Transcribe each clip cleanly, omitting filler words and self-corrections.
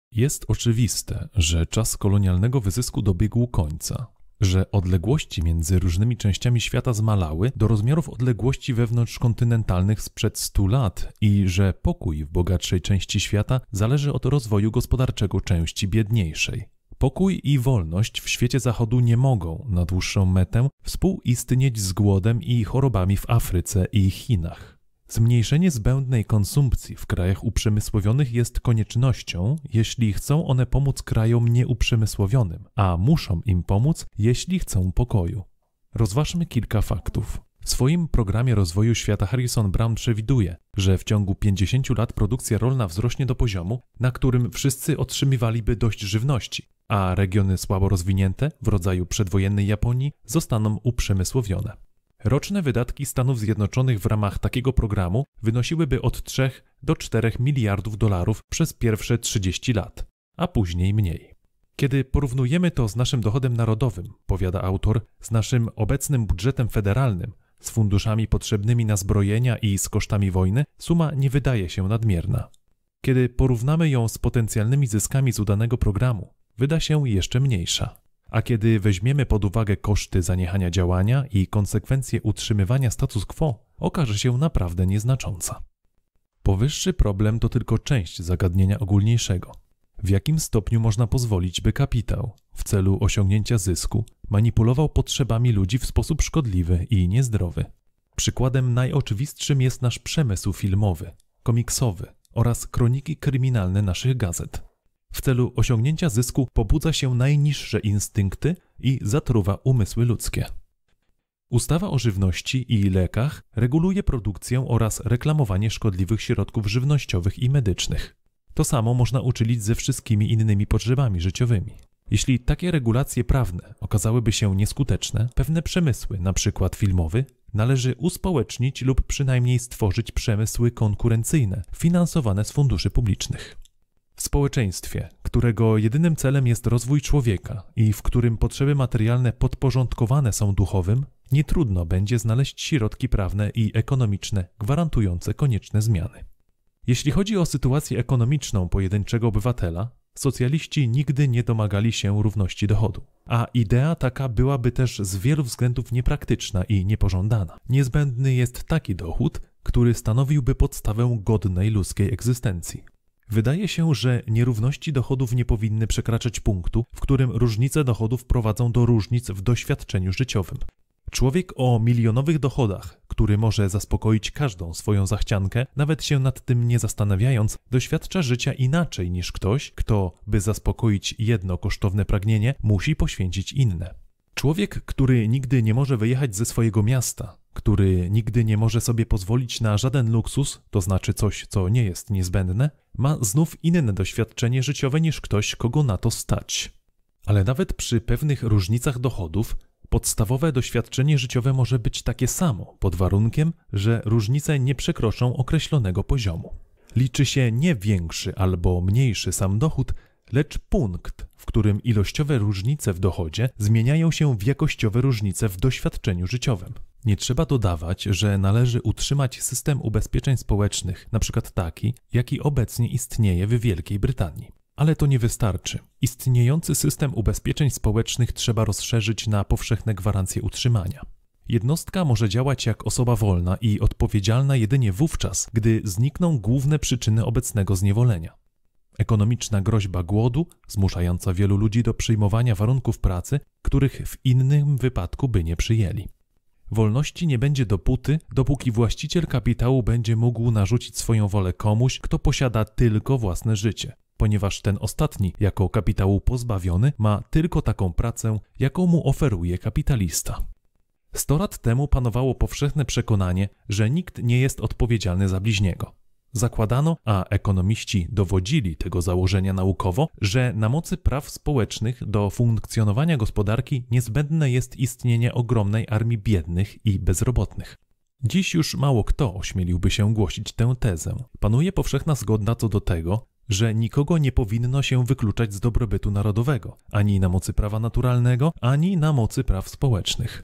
Jest oczywiste, że czas kolonialnego wyzysku dobiegł końca, że odległości między różnymi częściami świata zmalały do rozmiarów odległości wewnątrzkontynentalnych sprzed 100 lat i że pokój w bogatszej części świata zależy od rozwoju gospodarczego części biedniejszej. Pokój i wolność w świecie zachodu nie mogą na dłuższą metę współistnieć z głodem i chorobami w Afryce i Chinach. Zmniejszenie zbędnej konsumpcji w krajach uprzemysłowionych jest koniecznością, jeśli chcą one pomóc krajom nieuprzemysłowionym, a muszą im pomóc, jeśli chcą pokoju. Rozważmy kilka faktów. W swoim programie rozwoju świata Harrison Brown przewiduje, że w ciągu 50 lat produkcja rolna wzrośnie do poziomu, na którym wszyscy otrzymywaliby dość żywności, a regiony słabo rozwinięte, w rodzaju przedwojennej Japonii, zostaną uprzemysłowione. Roczne wydatki Stanów Zjednoczonych w ramach takiego programu wynosiłyby od 3 do 4 miliardów dolarów przez pierwsze 30 lat, a później mniej. Kiedy porównujemy to z naszym dochodem narodowym, powiada autor, z naszym obecnym budżetem federalnym, z funduszami potrzebnymi na zbrojenia i z kosztami wojny, suma nie wydaje się nadmierna. Kiedy porównamy ją z potencjalnymi zyskami z udanego programu, wyda się jeszcze mniejsza. A kiedy weźmiemy pod uwagę koszty zaniechania działania i konsekwencje utrzymywania status quo, okaże się naprawdę nieznacząca. Powyższy problem to tylko część zagadnienia ogólniejszego. W jakim stopniu można pozwolić, by kapitał, w celu osiągnięcia zysku, manipulował potrzebami ludzi w sposób szkodliwy i niezdrowy? Przykładem najoczywistszym jest nasz przemysł filmowy, komiksowy oraz kroniki kryminalne naszych gazet. W celu osiągnięcia zysku pobudza się najniższe instynkty i zatruwa umysły ludzkie. Ustawa o żywności i lekach reguluje produkcję oraz reklamowanie szkodliwych środków żywnościowych i medycznych. To samo można uczynić ze wszystkimi innymi potrzebami życiowymi. Jeśli takie regulacje prawne okazałyby się nieskuteczne, pewne przemysły, np. filmowy, należy uspołecznić lub przynajmniej stworzyć przemysły konkurencyjne, finansowane z funduszy publicznych. W społeczeństwie, którego jedynym celem jest rozwój człowieka i w którym potrzeby materialne podporządkowane są duchowym, nie trudno będzie znaleźć środki prawne i ekonomiczne gwarantujące konieczne zmiany. Jeśli chodzi o sytuację ekonomiczną pojedynczego obywatela, socjaliści nigdy nie domagali się równości dochodu, a idea taka byłaby też z wielu względów niepraktyczna i niepożądana. Niezbędny jest taki dochód, który stanowiłby podstawę godnej ludzkiej egzystencji. Wydaje się, że nierówności dochodów nie powinny przekraczać punktu, w którym różnice dochodów prowadzą do różnic w doświadczeniu życiowym. Człowiek o milionowych dochodach, który może zaspokoić każdą swoją zachciankę, nawet się nad tym nie zastanawiając, doświadcza życia inaczej niż ktoś, kto, by zaspokoić jedno kosztowne pragnienie, musi poświęcić inne. Człowiek, który nigdy nie może wyjechać ze swojego miasta, który nigdy nie może sobie pozwolić na żaden luksus, to znaczy coś, co nie jest niezbędne, ma znów inne doświadczenie życiowe niż ktoś, kogo na to stać. Ale nawet przy pewnych różnicach dochodów, podstawowe doświadczenie życiowe może być takie samo, pod warunkiem, że różnice nie przekroczą określonego poziomu. Liczy się nie większy albo mniejszy sam dochód, lecz punkt, w którym ilościowe różnice w dochodzie zmieniają się w jakościowe różnice w doświadczeniu życiowym. Nie trzeba dodawać, że należy utrzymać system ubezpieczeń społecznych, np. taki, jaki obecnie istnieje w Wielkiej Brytanii. Ale to nie wystarczy. Istniejący system ubezpieczeń społecznych trzeba rozszerzyć na powszechne gwarancje utrzymania. Jednostka może działać jak osoba wolna i odpowiedzialna jedynie wówczas, gdy znikną główne przyczyny obecnego zniewolenia. Ekonomiczna groźba głodu, zmuszająca wielu ludzi do przyjmowania warunków pracy, których w innym wypadku by nie przyjęli. Wolności nie będzie dopóki właściciel kapitału będzie mógł narzucić swoją wolę komuś, kto posiada tylko własne życie, ponieważ ten ostatni, jako kapitału pozbawiony, ma tylko taką pracę, jaką mu oferuje kapitalista. 100 lat temu panowało powszechne przekonanie, że nikt nie jest odpowiedzialny za bliźniego. Zakładano, a ekonomiści dowodzili tego założenia naukowo, że na mocy praw społecznych do funkcjonowania gospodarki niezbędne jest istnienie ogromnej armii biednych i bezrobotnych. Dziś już mało kto ośmieliłby się głosić tę tezę. Panuje powszechna zgoda co do tego, że nikogo nie powinno się wykluczać z dobrobytu narodowego, ani na mocy prawa naturalnego, ani na mocy praw społecznych.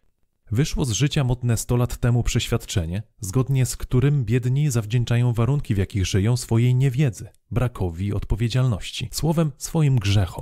Wyszło z życia modne 100 lat temu przeświadczenie, zgodnie z którym biedni zawdzięczają warunki, w jakich żyją, swojej niewiedzy, brakowi odpowiedzialności, słowem swoim grzechom.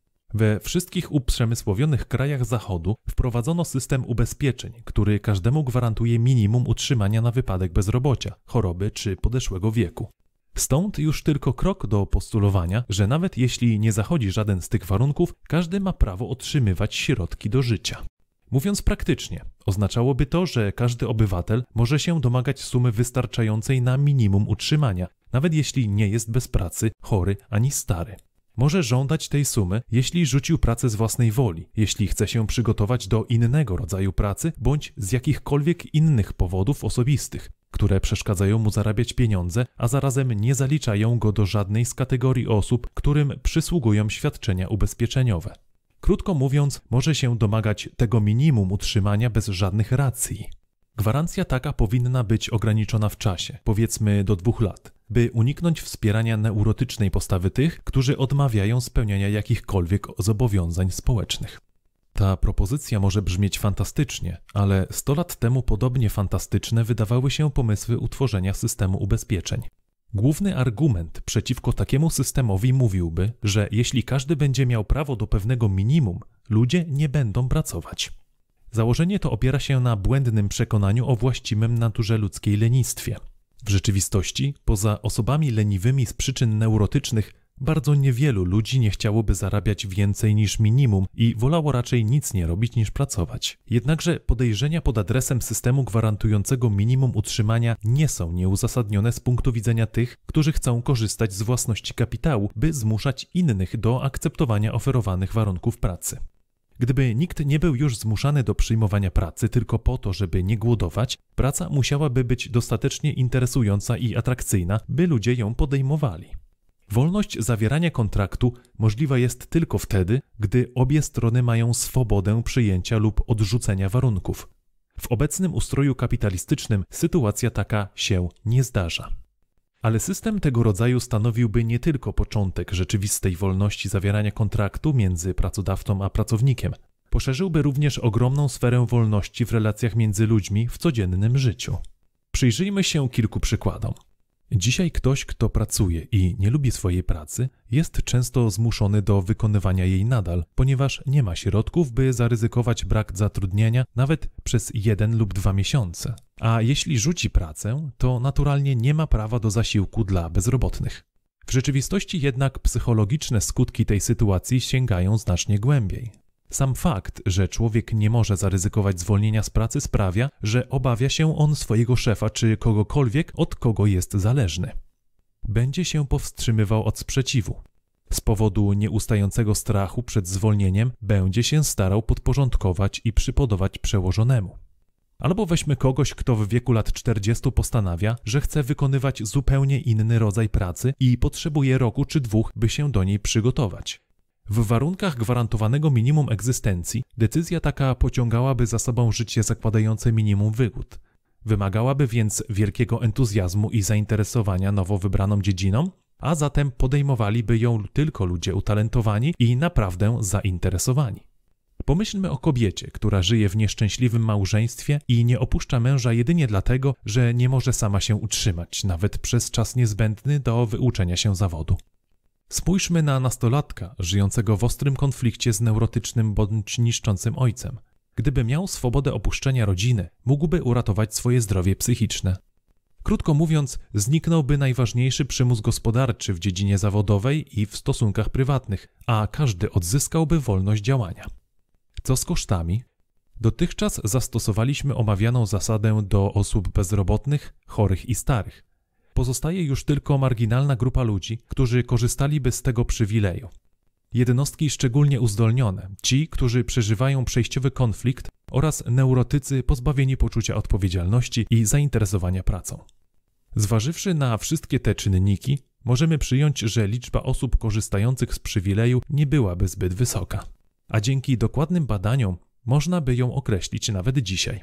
We wszystkich uprzemysłowionych krajach Zachodu wprowadzono system ubezpieczeń, który każdemu gwarantuje minimum utrzymania na wypadek bezrobocia, choroby czy podeszłego wieku. Stąd już tylko krok do postulowania, że nawet jeśli nie zachodzi żaden z tych warunków, każdy ma prawo otrzymywać środki do życia. Mówiąc praktycznie, oznaczałoby to, że każdy obywatel może się domagać sumy wystarczającej na minimum utrzymania, nawet jeśli nie jest bez pracy, chory ani stary. Może żądać tej sumy, jeśli rzucił pracę z własnej woli, jeśli chce się przygotować do innego rodzaju pracy, bądź z jakichkolwiek innych powodów osobistych, które przeszkadzają mu zarabiać pieniądze, a zarazem nie zaliczają go do żadnej z kategorii osób, którym przysługują świadczenia ubezpieczeniowe. Krótko mówiąc, może się domagać tego minimum utrzymania bez żadnych racji. Gwarancja taka powinna być ograniczona w czasie, powiedzmy do 2 lat, by uniknąć wspierania neurotycznej postawy tych, którzy odmawiają spełniania jakichkolwiek zobowiązań społecznych. Ta propozycja może brzmieć fantastycznie, ale 100 lat temu podobnie fantastyczne wydawały się pomysły utworzenia systemu ubezpieczeń. Główny argument przeciwko takiemu systemowi mówiłby, że jeśli każdy będzie miał prawo do pewnego minimum, ludzie nie będą pracować. Założenie to opiera się na błędnym przekonaniu o właściwym naturze ludzkiej lenistwie. W rzeczywistości, poza osobami leniwymi z przyczyn neurotycznych, bardzo niewielu ludzi nie chciałoby zarabiać więcej niż minimum i wolało raczej nic nie robić niż pracować. Jednakże podejrzenia pod adresem systemu gwarantującego minimum utrzymania nie są nieuzasadnione z punktu widzenia tych, którzy chcą korzystać z własności kapitału, by zmuszać innych do akceptowania oferowanych warunków pracy. Gdyby nikt nie był już zmuszany do przyjmowania pracy tylko po to, żeby nie głodować, praca musiałaby być dostatecznie interesująca i atrakcyjna, by ludzie ją podejmowali. Wolność zawierania kontraktu możliwa jest tylko wtedy, gdy obie strony mają swobodę przyjęcia lub odrzucenia warunków. W obecnym ustroju kapitalistycznym sytuacja taka się nie zdarza. Ale system tego rodzaju stanowiłby nie tylko początek rzeczywistej wolności zawierania kontraktu między pracodawcą a pracownikiem. Poszerzyłby również ogromną sferę wolności w relacjach między ludźmi w codziennym życiu. Przyjrzyjmy się kilku przykładom. Dzisiaj ktoś, kto pracuje i nie lubi swojej pracy, jest często zmuszony do wykonywania jej nadal, ponieważ nie ma środków, by zaryzykować brak zatrudnienia nawet przez 1 lub 2 miesiące. A jeśli rzuci pracę, to naturalnie nie ma prawa do zasiłku dla bezrobotnych. W rzeczywistości jednak psychologiczne skutki tej sytuacji sięgają znacznie głębiej. Sam fakt, że człowiek nie może zaryzykować zwolnienia z pracy sprawia, że obawia się on swojego szefa czy kogokolwiek, od kogo jest zależny. Będzie się powstrzymywał od sprzeciwu. Z powodu nieustającego strachu przed zwolnieniem będzie się starał podporządkować i przypodobać przełożonemu. Albo weźmy kogoś, kto w wieku lat 40 postanawia, że chce wykonywać zupełnie inny rodzaj pracy i potrzebuje roku czy 2, by się do niej przygotować. W warunkach gwarantowanego minimum egzystencji decyzja taka pociągałaby za sobą życie zakładające minimum wygód. Wymagałaby więc wielkiego entuzjazmu i zainteresowania nowo wybraną dziedziną, a zatem podejmowaliby ją tylko ludzie utalentowani i naprawdę zainteresowani. Pomyślmy o kobiecie, która żyje w nieszczęśliwym małżeństwie i nie opuszcza męża jedynie dlatego, że nie może sama się utrzymać, nawet przez czas niezbędny do wyuczenia się zawodu. Spójrzmy na nastolatka żyjącego w ostrym konflikcie z neurotycznym bądź niszczącym ojcem. Gdyby miał swobodę opuszczenia rodziny, mógłby uratować swoje zdrowie psychiczne. Krótko mówiąc, zniknąłby najważniejszy przymus gospodarczy w dziedzinie zawodowej i w stosunkach prywatnych, a każdy odzyskałby wolność działania. Co z kosztami? Dotychczas zastosowaliśmy omawianą zasadę do osób bezrobotnych, chorych i starych. Pozostaje już tylko marginalna grupa ludzi, którzy korzystaliby z tego przywileju. Jednostki szczególnie uzdolnione, ci, którzy przeżywają przejściowy konflikt oraz neurotycy pozbawieni poczucia odpowiedzialności i zainteresowania pracą. Zważywszy na wszystkie te czynniki, możemy przyjąć, że liczba osób korzystających z przywileju nie byłaby zbyt wysoka. A dzięki dokładnym badaniom można by ją określić nawet dzisiaj.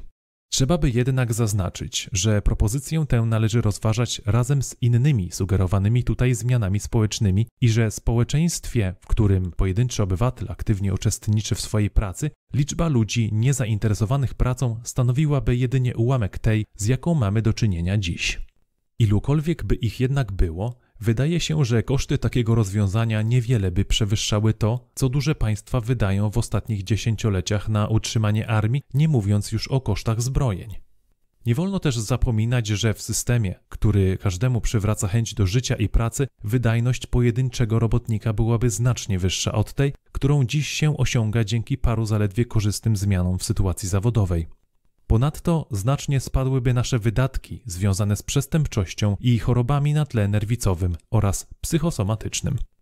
Trzeba by jednak zaznaczyć, że propozycję tę należy rozważać razem z innymi sugerowanymi tutaj zmianami społecznymi i że w społeczeństwie, w którym pojedynczy obywatel aktywnie uczestniczy w swojej pracy, liczba ludzi niezainteresowanych pracą stanowiłaby jedynie ułamek tej, z jaką mamy do czynienia dziś. Ilukolwiek by ich jednak było, wydaje się, że koszty takiego rozwiązania niewiele by przewyższały to, co duże państwa wydają w ostatnich dziesięcioleciach na utrzymanie armii, nie mówiąc już o kosztach zbrojeń. Nie wolno też zapominać, że w systemie, który każdemu przywraca chęć do życia i pracy, wydajność pojedynczego robotnika byłaby znacznie wyższa od tej, którą dziś się osiąga dzięki paru zaledwie korzystnym zmianom w sytuacji zawodowej. Ponadto znacznie spadłyby nasze wydatki związane z przestępczością i chorobami na tle nerwicowym oraz psychosomatycznym.